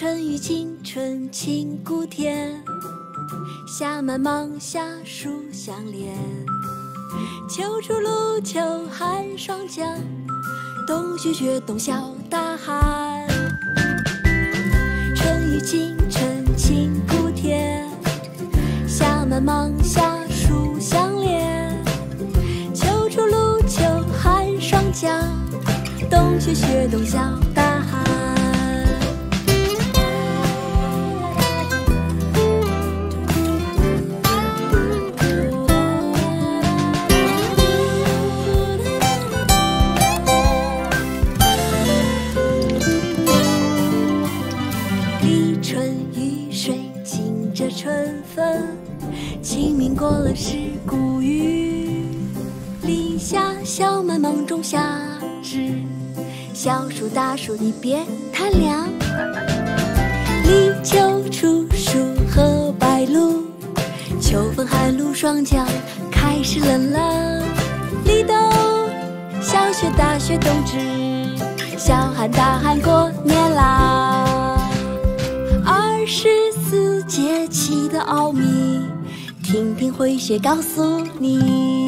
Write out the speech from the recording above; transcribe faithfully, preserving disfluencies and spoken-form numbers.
春雨惊春清谷天，夏满芒夏暑相连。秋出露秋寒霜降，冬雪雪冬晓大寒。春雨惊春清谷天，夏满芒夏暑相连。秋出露秋寒霜降，冬雪雪冬晓大寒。立春雨水浸着春分，清明过了是谷雨。立夏小满芒种夏至，小暑大暑你别贪凉。立秋处暑和白露，秋分寒露霜降开始冷了。立冬小雪大雪冬至，小寒大寒过年啦。二十四节气的奥秘，听听会学告诉你。